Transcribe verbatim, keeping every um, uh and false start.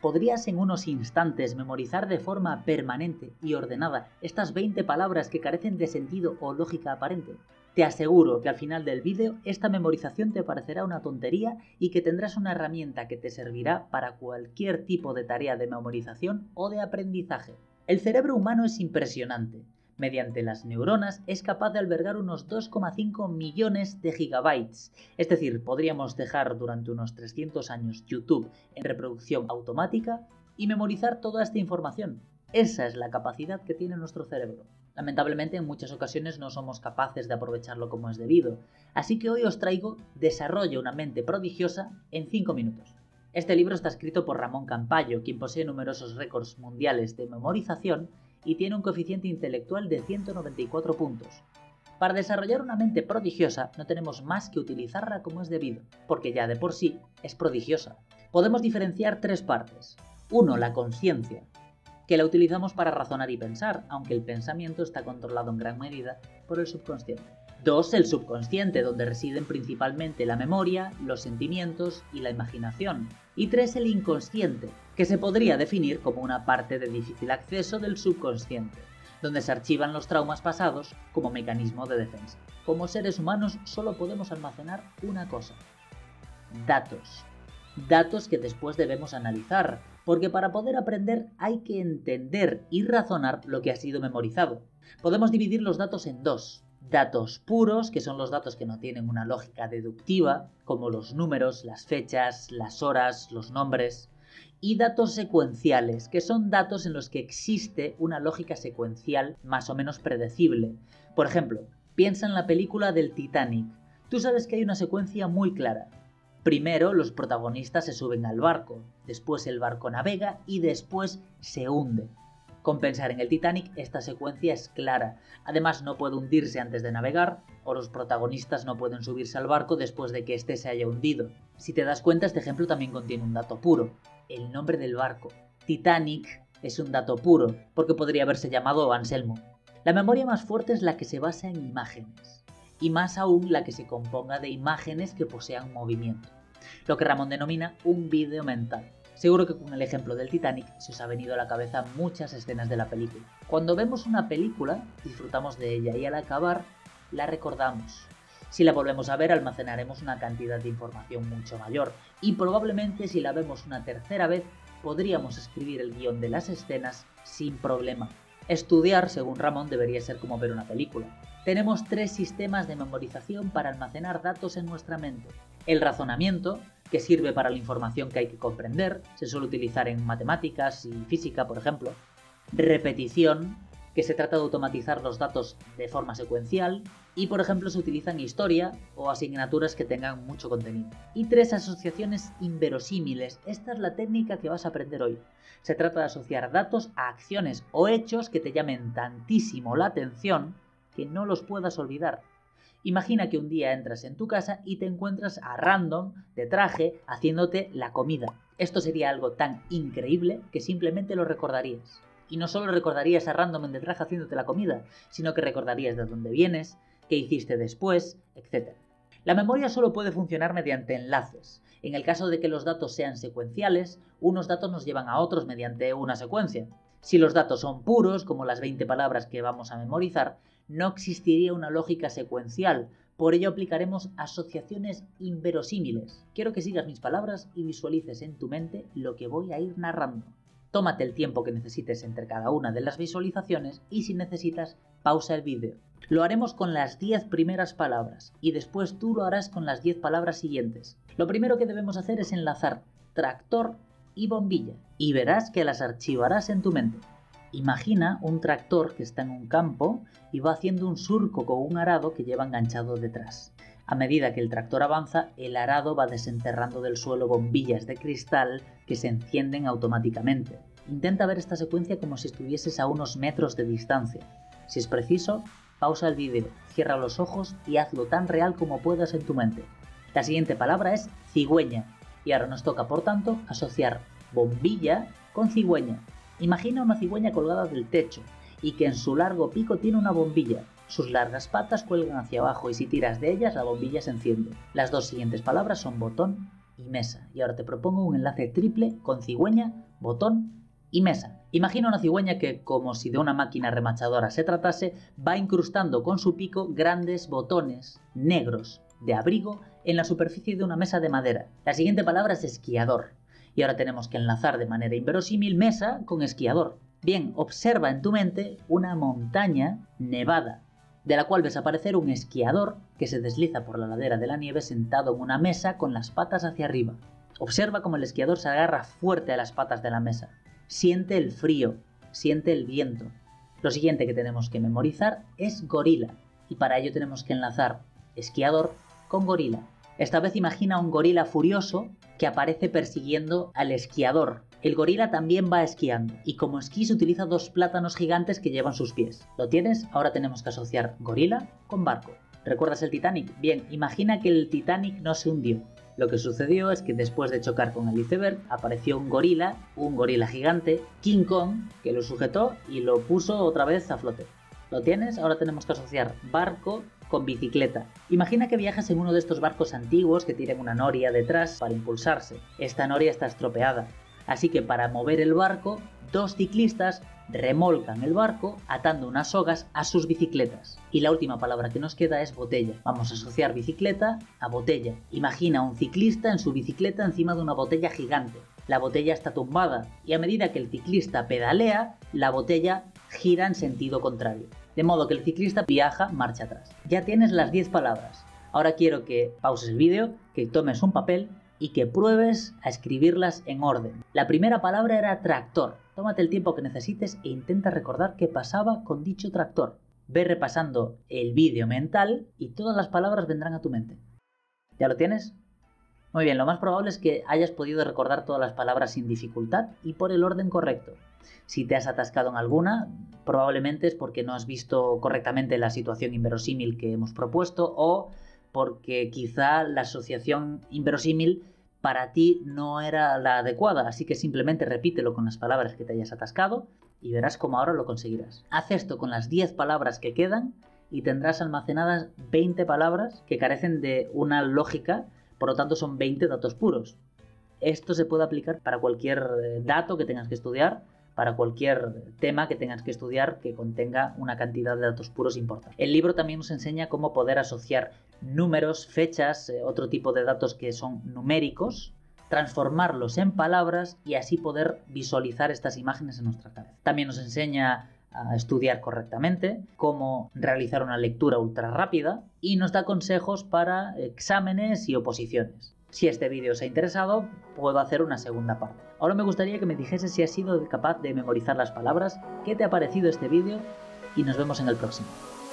¿Podrías en unos instantes memorizar de forma permanente y ordenada estas veinte palabras que carecen de sentido o lógica aparente? Te aseguro que al final del vídeo esta memorización te parecerá una tontería y que tendrás una herramienta que te servirá para cualquier tipo de tarea de memorización o de aprendizaje. El cerebro humano es impresionante. Mediante las neuronas es capaz de albergar unos dos coma cinco millones de gigabytes. Es decir, podríamos dejar durante unos trescientos años YouTube en reproducción automática y memorizar toda esta información. Esa es la capacidad que tiene nuestro cerebro. Lamentablemente en muchas ocasiones no somos capaces de aprovecharlo como es debido, así que hoy os traigo Desarrolla una mente prodigiosa en cinco minutos. Este libro está escrito por Ramón Campayo, quien posee numerosos récords mundiales de memorización y tiene un coeficiente intelectual de ciento noventa y cuatro puntos. Para desarrollar una mente prodigiosa no tenemos más que utilizarla como es debido, porque ya de por sí es prodigiosa. Podemos diferenciar tres partes. uno. La conciencia, que la utilizamos para razonar y pensar, aunque el pensamiento está controlado en gran medida por el subconsciente. dos. El subconsciente, donde residen principalmente la memoria, los sentimientos y la imaginación. Y tres. El inconsciente, que se podría definir como una parte de difícil acceso del subconsciente, donde se archivan los traumas pasados como mecanismo de defensa. Como seres humanos solo podemos almacenar una cosa: datos. Datos que después debemos analizar, porque para poder aprender hay que entender y razonar lo que ha sido memorizado. Podemos dividir los datos en dos: datos puros, que son los datos que no tienen una lógica deductiva, como los números, las fechas, las horas, los nombres, y datos secuenciales, que son datos en los que existe una lógica secuencial más o menos predecible. Por ejemplo, piensa en la película del Titanic. Tú sabes que hay una secuencia muy clara. Primero los protagonistas se suben al barco, después el barco navega y después se hunde. Con pensar en el Titanic, esta secuencia es clara. Además, no puede hundirse antes de navegar, o los protagonistas no pueden subirse al barco después de que éste se haya hundido. Si te das cuenta, este ejemplo también contiene un dato puro: el nombre del barco. Titanic es un dato puro, porque podría haberse llamado Anselmo. La memoria más fuerte es la que se basa en imágenes, y más aún la que se componga de imágenes que posean movimiento, lo que Ramón denomina un vídeo mental. Seguro que con el ejemplo del Titanic se os ha venido a la cabeza muchas escenas de la película. Cuando vemos una película, disfrutamos de ella y al acabar, la recordamos. Si la volvemos a ver, almacenaremos una cantidad de información mucho mayor, y probablemente si la vemos una tercera vez, podríamos escribir el guión de las escenas sin problema. Estudiar, según Ramón, debería ser como ver una película. Tenemos tres sistemas de memorización para almacenar datos en nuestra mente: el razonamiento, que sirve para la información que hay que comprender, se suele utilizar en matemáticas y física, por ejemplo; repetición, que se trata de automatizar los datos de forma secuencial, y por ejemplo se utiliza en historia o asignaturas que tengan mucho contenido; y tres, asociaciones inverosímiles. Esta es la técnica que vas a aprender hoy. Se trata de asociar datos a acciones o hechos que te llamen tantísimo la atención que no los puedas olvidar. Imagina que un día entras en tu casa y te encuentras a Random de traje haciéndote la comida. Esto sería algo tan increíble que simplemente lo recordarías. Y no solo recordarías a Random de traje haciéndote la comida, sino que recordarías de dónde vienes, qué hiciste después, etcétera. La memoria solo puede funcionar mediante enlaces. En el caso de que los datos sean secuenciales, unos datos nos llevan a otros mediante una secuencia. Si los datos son puros, como las veinte palabras que vamos a memorizar, no existiría una lógica secuencial. Por ello aplicaremos asociaciones inverosímiles. Quiero que sigas mis palabras y visualices en tu mente lo que voy a ir narrando. Tómate el tiempo que necesites entre cada una de las visualizaciones y si necesitas, pausa el vídeo. Lo haremos con las diez primeras palabras y después tú lo harás con las diez palabras siguientes. Lo primero que debemos hacer es enlazar tractor y bombilla y verás que las archivarás en tu mente. Imagina un tractor que está en un campo y va haciendo un surco con un arado que lleva enganchado detrás. A medida que el tractor avanza, el arado va desenterrando del suelo bombillas de cristal que se encienden automáticamente. Intenta ver esta secuencia como si estuvieses a unos metros de distancia. Si es preciso, pausa el vídeo, cierra los ojos y hazlo tan real como puedas en tu mente. La siguiente palabra es cigüeña y ahora nos toca, por tanto, asociar bombilla con cigüeña. Imagina una cigüeña colgada del techo y que en su largo pico tiene una bombilla. Sus largas patas cuelgan hacia abajo y si tiras de ellas la bombilla se enciende. Las dos siguientes palabras son botón y mesa. Y ahora te propongo un enlace triple con cigüeña botón y mesa. Imagina una cigüeña que, como si de una máquina remachadora se tratase, va incrustando con su pico grandes botones negros de abrigo en la superficie de una mesa de madera. La siguiente palabra es esquiador. Y ahora tenemos que enlazar de manera inverosímil mesa con esquiador. Bien, observa en tu mente una montaña nevada, de la cual ves aparecer un esquiador que se desliza por la ladera de la nieve sentado en una mesa con las patas hacia arriba. Observa cómo el esquiador se agarra fuerte a las patas de la mesa. Siente el frío, siente el viento. Lo siguiente que tenemos que memorizar es gorila, y para ello tenemos que enlazar esquiador con gorila. Esta vez imagina un gorila furioso que aparece persiguiendo al esquiador. El gorila también va esquiando, y como esquí se utiliza dos plátanos gigantes que llevan sus pies. ¿Lo tienes? Ahora tenemos que asociar gorila con barco. ¿Recuerdas el Titanic? Bien, imagina que el Titanic no se hundió. Lo que sucedió es que después de chocar con el iceberg apareció un gorila, un gorila gigante, King Kong, que lo sujetó y lo puso otra vez a flote. ¿Lo tienes? Ahora tenemos que asociar barco con bicicleta. Imagina que viajas en uno de estos barcos antiguos que tienen una noria detrás para impulsarse. Esta noria está estropeada, así que para mover el barco, dos ciclistas remolcan el barco atando unas sogas a sus bicicletas. Y la última palabra que nos queda es botella. Vamos a asociar bicicleta a botella. Imagina un ciclista en su bicicleta encima de una botella gigante. La botella está tumbada y a medida que el ciclista pedalea, la botella gira en sentido contrario. De modo que el ciclista viaja marcha atrás. Ya tienes las diez palabras. Ahora quiero que pauses el vídeo, que tomes un papel y que pruebes a escribirlas en orden. La primera palabra era tractor. Tómate el tiempo que necesites e intenta recordar qué pasaba con dicho tractor. Ve repasando el vídeo mental y todas las palabras vendrán a tu mente. ¿Ya lo tienes? Muy bien, lo más probable es que hayas podido recordar todas las palabras sin dificultad y por el orden correcto. Si te has atascado en alguna, probablemente es porque no has visto correctamente la situación inverosímil que hemos propuesto o porque quizá la asociación inverosímil para ti no era la adecuada, así que simplemente repítelo con las palabras que te hayas atascado y verás cómo ahora lo conseguirás. Haz esto con las diez palabras que quedan y tendrás almacenadas veinte palabras que carecen de una lógica, por lo tanto son veinte datos puros. Esto se puede aplicar para cualquier dato que tengas que estudiar, para cualquier tema que tengas que estudiar que contenga una cantidad de datos puros importante. El libro también nos enseña cómo poder asociar números, fechas, eh, otro tipo de datos que son numéricos, transformarlos en palabras y así poder visualizar estas imágenes en nuestra cabeza. También nos enseña a estudiar correctamente, cómo realizar una lectura ultra rápida y nos da consejos para exámenes y oposiciones. Si este vídeo os ha interesado, puedo hacer una segunda parte. Ahora me gustaría que me dijese si has sido capaz de memorizar las palabras, qué te ha parecido este vídeo y nos vemos en el próximo.